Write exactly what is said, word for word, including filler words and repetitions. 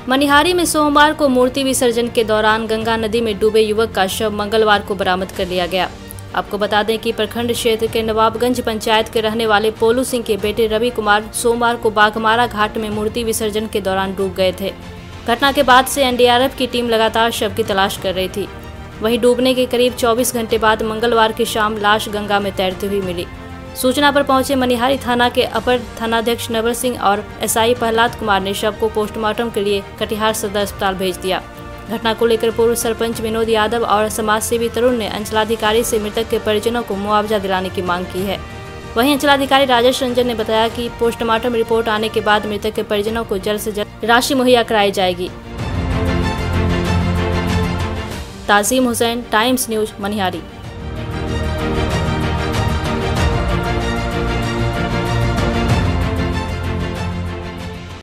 मनिहारी में सोमवार को मूर्ति विसर्जन के दौरान गंगा नदी में डूबे युवक का शव मंगलवार को बरामद कर लिया गया। आपको बता दें कि प्रखंड क्षेत्र के नवाबगंज पंचायत के रहने वाले पोलू सिंह के बेटे रवि कुमार सोमवार को बाघमारा घाट में मूर्ति विसर्जन के दौरान डूब गए थे। घटना के बाद से एन डी आर एफ की टीम लगातार शव की तलाश कर रही थी। वहीं डूबने के करीब चौबीस घंटे बाद मंगलवार की शाम लाश गंगा में तैरती हुई मिली। सूचना पर पहुंचे मनिहारी थाना के अपर थानाध्यक्ष नवर सिंह और एस आई प्रहलाद कुमार ने शव को पोस्टमार्टम के लिए कटिहार सदर अस्पताल भेज दिया। घटना को लेकर पूर्व सरपंच विनोद यादव और समाजसेवी तरुण ने अंचलाधिकारी से मृतक के परिजनों को मुआवजा दिलाने की मांग की है। वहीं अंचलाधिकारी राजेश रंजन ने बताया कि पोस्टमार्टम रिपोर्ट आने के बाद मृतक के परिजनों को जल्द से जल्द राशि मुहैया कराई जाएगी। Tazeem Hussain, Times News, Manihari.